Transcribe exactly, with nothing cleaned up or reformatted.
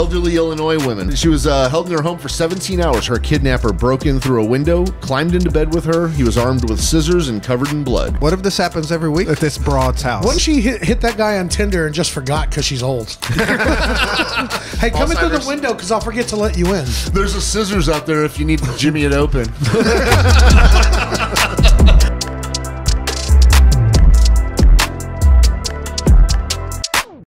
elderly Illinois woman. She was uh, held in her home for seventeen hours. Her kidnapper broke in through a window, climbed into bed with her. He was armed with scissors and covered in blood. What if this happens every week at this broad's house? What if she hit, hit that guy on Tinder and just forgot because she's old? Hey, come in through the window because I'll forget to let you in. There's a scissors out there if you need to jimmy it open.